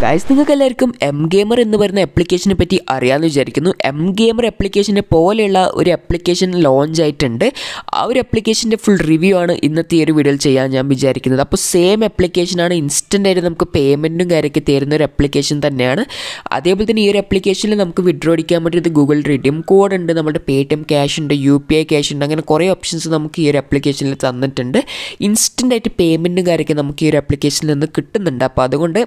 Guys, നിങ്ങൾക്ക് എല്ലാവർക്കും M gamer എന്ന് പറയുന്ന ആപ്ലിക്കേഷനെ പറ്റി അറിയാമെന്ന് വിചാരിക്കുന്നു. എം ഗെയിമർ ആപ്ലിക്കേഷനെ പോലെയുള്ള ഒരു ആപ്ലിക്കേഷൻ ലോഞ്ച് ആയിട്ടുണ്ട്. ആ ഒരു ആപ്ലിക്കേഷൻ്റെ ഫുൾ റിവ്യൂ ആണ് ഇന്നത്തെ ഈ ഒരു വീഡിയോയിൽ ചെയ്യാൻ ഞാൻ വിചാരിക്കുന്നത്. അപ്പോൾ സെയിം ആപ്ലിക്കേഷനാണ്, ഇൻസ്റ്റൻ്റ് ആയിട്ട് നമുക്ക് പേയ്മെൻറ്റും കാര്യമൊക്കെ തരുന്ന ഒരു ആപ്ലിക്കേഷൻ തന്നെയാണ്. അതേപോലെ തന്നെ ഈ ഒരു ആപ്ലിക്കേഷനിൽ നമുക്ക് വിഡ്രോ അടിക്കാൻ പറ്റിയത് ഗൂഗിൾ റിഡീം കോഡ് ഉണ്ട്, നമ്മുടെ പേടിഎം ക്യാഷ് ഉണ്ട്, UPI ക്യാഷ് ഉണ്ട്, അങ്ങനെ കുറേ ഓപ്ഷൻസ് നമുക്ക് ഈ ഒരു ആപ്ലിക്കേഷനിൽ തന്നിട്ടുണ്ട്. ഇൻസ്റ്റൻ്റ് ആയിട്ട് പേയ്മെൻറ്റും കാര്യമൊക്കെ നമുക്ക് ഈ ഒരു ആപ്ലിക്കേഷനിൽ നിന്ന് കിട്ടുന്നുണ്ട്. അപ്പോൾ അതുകൊണ്ട്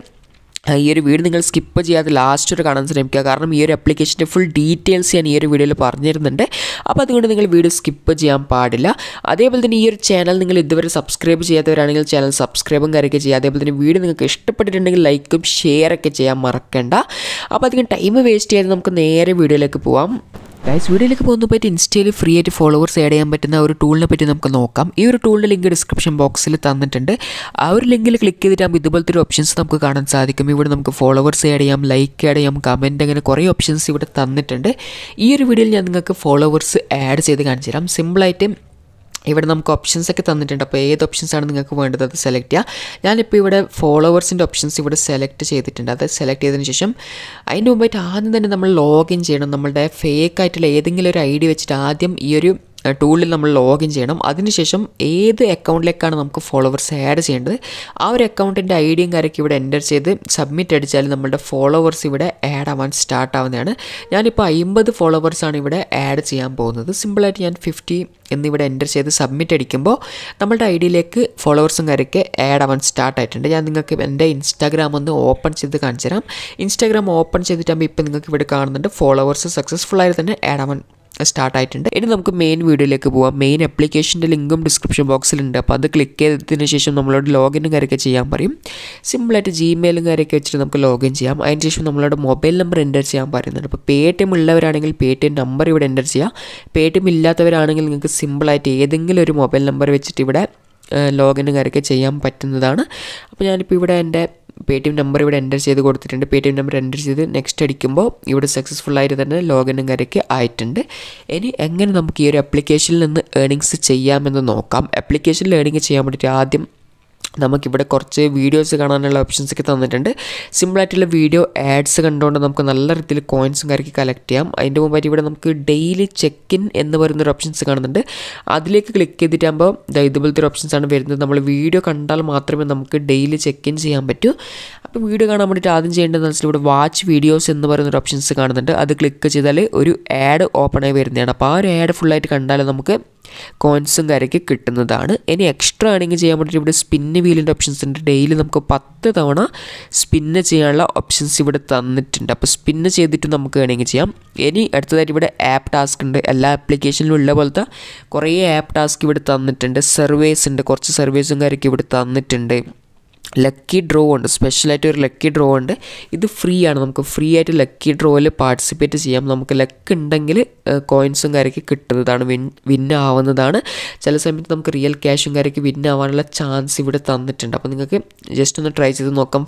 ഈ ഒരു വീഡിയോ നിങ്ങൾ സ്കിപ്പ് ചെയ്യാതെ ലാസ്റ്റ് വരെ കാണാൻ ശ്രമിക്കുക. കാരണം ഈ ഒരു ആപ്ലിക്കേഷൻ്റെ ഫുൾ ഡീറ്റെയിൽസ് ഞാൻ ഈ ഒരു വീഡിയോയിൽ പറഞ്ഞിരുന്നുണ്ട്. അപ്പോൾ അതുകൊണ്ട് നിങ്ങൾ വീഡിയോ സ്കിപ്പ് ചെയ്യാൻ പാടില്ല. അതേപോലെ തന്നെ ഈ ഒരു ചാനൽ നിങ്ങൾ ഇതുവരെ സബ്സ്ക്രൈബ് ചെയ്യാത്തവരാണെങ്കിൽ ചാനൽ സബ്സ്ക്രൈബും കാര്യമൊക്കെ ചെയ്യുക. അതേപോലെ തന്നെ വീഡിയോ നിങ്ങൾക്ക് ഇഷ്ടപ്പെട്ടിട്ടുണ്ടെങ്കിൽ ലൈക്കും ഷെയറൊക്കെ ചെയ്യാൻ മറക്കണ്ട. അപ്പോൾ അധികം ടൈം വേസ്റ്റ് ചെയ്യാതെ നമുക്ക് നേരെ വീഡിയോയിലേക്ക് പോവാം. ഗൈസ്, വീഡിയോയിലേക്ക് പോകുന്നതായിട്ട് ഇൻസ്റ്റയിൽ ഫ്രീ ആയിട്ട് ഫോളോവേഴ്സ് ആഡ് ചെയ്യാൻ പറ്റുന്ന ഒരു ടൂളിനെ പറ്റി നമുക്ക് നോക്കാം. ഈ ഒരു ടൂളിൻ്റെ ലിങ്ക് ഡിസ്ക്രിപ്ഷൻ ബോക്സിൽ തന്നിട്ടുണ്ട്. ആ ഒരു ലിങ്കിൽ ക്ലിക്ക് ചെയ്തിട്ടാകുമ്പോൾ ഇതുപോലത്തെ ഒരു ഓപ്ഷൻസ് നമുക്ക് കാണാൻ സാധിക്കും. ഇവിടെ നമുക്ക് ഫോളോവേഴ്സ് ആഡ് ചെയ്യാം, ലൈക്ക് ആഡ് ചെയ്യാം, കമൻറ്റ്, അങ്ങനെ കുറേ ഓപ്ഷൻസ് ഇവിടെ തന്നിട്ടുണ്ട്. ഈ ഒരു വീഡിയോയിൽ ഞാൻ നിങ്ങൾക്ക് ഫോളോവേഴ്സ് ആഡ് ചെയ്ത് കാണിച്ചു തരാം. സിമ്പിളായിട്ട് ഇവിടെ നമുക്ക് ഓപ്ഷൻസ് ഒക്കെ തന്നിട്ടുണ്ട്. അപ്പോൾ ഏത് ഓപ്ഷൻസാണ് നിങ്ങൾക്ക് വേണ്ടത് അത് സെലക്ട് ചെയ്യുക. ഞാനിപ്പോൾ ഇവിടെ ഫോളോവേഴ്സിൻ്റെ ഓപ്ഷൻസ് ഇവിടെ സെലക്ട് ചെയ്തിട്ടുണ്ട്. അത് സെലക്ട് ചെയ്തതിന് ശേഷം അതിൻ്റെ മുമ്പായിട്ട് ആദ്യം തന്നെ നമ്മൾ ലോഗിൻ ചെയ്യണം. നമ്മളുടെ ഫേക്ക് ആയിട്ടുള്ള ഏതെങ്കിലും ഒരു ID വെച്ചിട്ട് ആദ്യം ഈ ഒരു ടൂളിൽ നമ്മൾ ലോഗിൻ ചെയ്യണം. അതിനുശേഷം ഏത് അക്കൗണ്ടിലേക്കാണ് നമുക്ക് ഫോളോവേഴ്സ് ആഡ് ചെയ്യേണ്ടത് ആ ഒരു അക്കൗണ്ടിൻ്റെ IDയും കാര്യമൊക്കെ ഇവിടെ എൻ്റർ ചെയ്ത് സബ്മിറ്റ് അടിച്ചാൽ നമ്മളുടെ ഫോളോവേഴ്സ് ഇവിടെ ആഡ് ആവാൻ സ്റ്റാർട്ട് ആവുന്നതാണ്. ഞാനിപ്പോൾ 50 ഫോളോവേഴ്സാണ് ഇവിടെ ആഡ് ചെയ്യാൻ പോകുന്നത്. സിമ്പിളായിട്ട് ഞാൻ 50 എന്നിവിടെ എൻ്റർ ചെയ്ത് സബ്മിറ്റ് അടിക്കുമ്പോൾ നമ്മളുടെ IDയിലേക്ക് ഫോളോവേഴ്സും കാര്യമൊക്കെ ആഡ് ആവാൻ സ്റ്റാർട്ട് ആയിട്ടുണ്ട്. ഞാൻ നിങ്ങൾക്ക് എൻ്റെ ഇൻസ്റ്റാഗ്രാം ഒന്ന് ഓപ്പൺ ചെയ്ത് കാണിച്ചു തരാം. ഇൻസ്റ്റാഗ്രാം ഓപ്പൺ ചെയ്തിട്ടാകുമ്പോൾ ഇപ്പോൾ നിങ്ങൾക്ക് ഇവിടെ കാണുന്നുണ്ട് ഫോളോവേഴ്സ് സക്സസ്ഫുള്ളായി തന്നെ ആഡ് ആവാൻ സ്റ്റാർട്ട് ആയിട്ടുണ്ട്. ഇനി നമുക്ക് മെയിൻ വീഡിയോയിലേക്ക് പോകാം. മെയിൻ ആപ്ലിക്കേഷൻ്റെ ലിങ്കും ഡിസ്ക്രിപ്ഷൻ ബോക്സിലുണ്ട്. അപ്പോൾ അത് ക്ലിക്ക് ചെയ്തതിന് ശേഷം നമ്മളോട് ലോഗിനും കാര്യമൊക്കെ ചെയ്യാൻ പറയും. സിമ്പിളായിട്ട് ജിമെയിലും കാര്യമൊക്കെ വെച്ചിട്ട് നമുക്ക് ലോഗിൻ ചെയ്യാം. അതിന് ശേഷം നമ്മളോട് മൊബൈൽ നമ്പർ എൻ്റർ ചെയ്യാൻ പറയുന്നുണ്ട്. അപ്പോൾ പേടിഎം ഉള്ളവരാണെങ്കിൽ പേടിഎം നമ്പർ ഇവിടെ എൻ്റർ ചെയ്യാം. പേടിഎം ഇല്ലാത്തവരാണെങ്കിൽ നിങ്ങൾക്ക് സിമ്പിളായിട്ട് ഏതെങ്കിലും ഒരു മൊബൈൽ നമ്പർ വെച്ചിട്ട് ഇവിടെ ലോഗിനും കാര്യമൊക്കെ ചെയ്യാൻ പറ്റുന്നതാണ്. അപ്പോൾ ഞാനിപ്പോൾ ഇവിടെ എൻ്റെ പേടിഎം നമ്പർ ഇവിടെ എൻ്റർ ചെയ്ത് കൊടുത്തിട്ടുണ്ട്. പേടിഎം നമ്പർ എൻ്റർ ചെയ്ത് നെക്സ്റ്റ് അടിക്കുമ്പോൾ ഇവിടെ സക്സസ്ഫുള്ളായിട്ട് തന്നെ ലോഗിനും കാര്യമൊക്കെ ആയിട്ടുണ്ട്. ഇനി എങ്ങനെ നമുക്ക് ഈ ഒരു ആപ്ലിക്കേഷനിൽ നിന്ന് ഏർണിങ്സ് ചെയ്യാമെന്ന് നോക്കാം. ആപ്ലിക്കേഷനിൽ ഏർണിംഗ് ചെയ്യാൻ വേണ്ടിയിട്ട് ആദ്യം നമുക്കിവിടെ കുറച്ച് വീഡിയോസ് കാണാനുള്ള ഓപ്ഷൻസൊക്കെ തന്നിട്ടുണ്ട്. സിമ്പിളായിട്ടുള്ള വീഡിയോ ആഡ്സ് കണ്ടുകൊണ്ട് നമുക്ക് നല്ല രീതിയിൽ കോയിൻസും കാര്യമൊക്കെ കളക്ട് ചെയ്യാം. അതിൻ്റെ മുമ്പായിട്ട് ഇവിടെ നമുക്ക് ഡെയിലി ചെക്ക് ഇൻ എന്ന് പറയുന്നൊരു ഓപ്ഷൻസ് കാണുന്നുണ്ട്. അതിലേക്ക് ക്ലിക്ക് ചെയ്തിട്ടാകുമ്പോൾ ഇതുപോലത്തെ ഒരു ഓപ്ഷൻസാണ് വരുന്നത്. നമ്മൾ വീഡിയോ കണ്ടാൽ മാത്രമേ നമുക്ക് ഡെയിലി ചെക്ക് ഇൻ ചെയ്യാൻ പറ്റൂ. അപ്പോൾ വീഡിയോ കാണാൻ വേണ്ടിയിട്ട് ആദ്യം ചെയ്യേണ്ടതെന്ന് വെച്ചാൽ ഇവിടെ വാച്ച് വീഡിയോസ് എന്ന് പറയുന്നൊരു ഓപ്ഷൻസ് കാണുന്നുണ്ട്. അത് ക്ലിക്ക് ചെയ്താൽ ഒരു ആഡ് ഓപ്പൺ ആയി വരുന്നതാണ്. അപ്പോൾ ആ ഒരു ആഡ് ഫുള്ളായിട്ട് കണ്ടാൽ നമുക്ക് കോയിൻസും കാര്യമൊക്കെ കിട്ടുന്നതാണ്. ഇനി എക്സ്ട്രാ ആണെങ്കിൽ ചെയ്യാൻ വേണ്ടിയിട്ട് ഇവിടെ സ്പിന്ന് വീലിൻ്റെ ഓപ്ഷൻസ് ഉണ്ട്. ഡെയിലി നമുക്ക് 10 തവണ സ്പിന്ന് ചെയ്യാനുള്ള ഓപ്ഷൻസ് ഇവിടെ തന്നിട്ടുണ്ട്. അപ്പോൾ സ്പിന്ന് ചെയ്തിട്ട് നമുക്ക് വേണമെങ്കിൽ ചെയ്യാം. ഇനി അടുത്തതായിട്ട് ഇവിടെ ആപ്പ് ടാസ്ക് ഉണ്ട്. എല്ലാ ആപ്ലിക്കേഷനിലും ഉള്ള പോലത്തെ കുറേ ആപ്പ് ടാസ്ക് ഇവിടെ തന്നിട്ടുണ്ട്. സർവേസ് ഉണ്ട്, കുറച്ച് സർവേസും കാര്യമൊക്കെ ഇവിടെ തന്നിട്ടുണ്ട്. ലക്കി ഡ്രോ ഉണ്ട്, സ്പെഷ്യലായിട്ട് ഒരു ലക്കി ഡ്രോ ഉണ്ട്. ഇത് ഫ്രീ ആണ്. നമുക്ക് ഫ്രീ ആയിട്ട് ലക്കി ഡ്രോയിൽ പാർട്ടിസിപ്പേറ്റ് ചെയ്യാം. നമുക്ക് ലക്ക് ഉണ്ടെങ്കിൽ കോയിൻസും കാര്യമൊക്കെ കിട്ടുന്നതാണ്, വിന്നാവുന്നതാണ്. ചില സമയത്ത് നമുക്ക് റിയൽ ക്യാഷും കാര്യമൊക്കെ വിന്നാവാനുള്ള ചാൻസ് ഇവിടെ തന്നിട്ടുണ്ട്. അപ്പോൾ നിങ്ങൾക്ക് ജസ്റ്റ് ഒന്ന് ട്രൈ ചെയ്ത് നോക്കാം.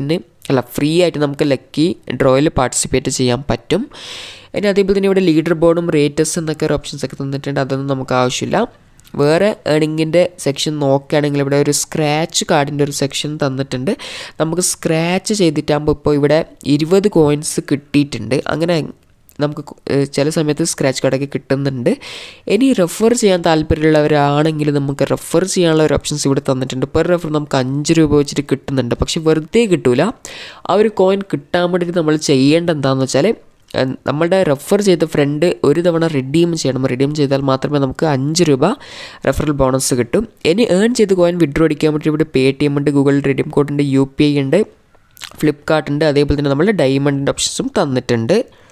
ഫ്രീ ആയിട്ട് നമുക്ക് ലക്കി ഡ്രോയിൽ പാർട്ടിസിപ്പേറ്റ് ചെയ്യാൻ പറ്റും. ഇനി അതേപോലെ തന്നെ ഇവിടെ ലീഡർ ബോർഡും റേറ്റേഴ്സ് എന്നൊക്കെ ഒരു ഓപ്ഷൻസൊക്കെ തന്നിട്ടുണ്ട്. അതൊന്നും നമുക്ക് ആവശ്യമില്ല. വേറെ ഏർണിങ്ങിൻ്റെ സെക്ഷൻ നോക്കുകയാണെങ്കിൽ ഇവിടെ ഒരു സ്ക്രാച്ച് കാർഡിൻ്റെ ഒരു സെക്ഷൻ തന്നിട്ടുണ്ട്. നമുക്ക് സ്ക്രാച്ച് ചെയ്തിട്ടാകുമ്പോൾ ഇപ്പോൾ ഇവിടെ 20 കോയിൻസ് കിട്ടിയിട്ടുണ്ട്. അങ്ങനെ നമുക്ക് ചില സമയത്ത് സ്ക്രാച്ച് കാർഡൊക്കെ കിട്ടുന്നുണ്ട്. ഇനി റെഫർ ചെയ്യാൻ താല്പര്യമുള്ളവരാണെങ്കിൽ നമുക്ക് റെഫർ ചെയ്യാനുള്ള ഒരു ഓപ്ഷൻസ് ഇവിടെ തന്നിട്ടുണ്ട്. പെർ റെഫർ നമുക്ക് 5 രൂപ വെച്ചിട്ട് കിട്ടുന്നുണ്ട്. പക്ഷെ വെറുതെ കിട്ടില്ല. ആ ഒരു കോയിൻ കിട്ടാൻ വേണ്ടിയിട്ട് നമ്മൾ ചെയ്യേണ്ടത് എന്താണെന്ന് വെച്ചാൽ നമ്മളുടെ റെഫർ ചെയ്ത ഫ്രണ്ട് ഒരു തവണ റിഡീം ചെയ്യണം. റിഡീം ചെയ്താൽ മാത്രമേ നമുക്ക് 5 രൂപ റെഫറൽ ബോണസ് കിട്ടും. ഇനി ഏൺ ചെയ്ത് കോയിൻ വിഡ്രോ അടിക്കാൻ വേണ്ടി ഇവിടെ പേടിഎം ഉണ്ട്, ഗൂഗിൾ റിഡീം കോഡ് ഉണ്ട്, UPI ഉണ്ട്, ഫ്ലിപ്കാർട്ട് ഉണ്ട്. അതേപോലെ തന്നെ നമ്മളുടെ ഡയമണ്ടിൻ്റെ ഓപ്ഷൻസും തന്നിട്ടുണ്ട്.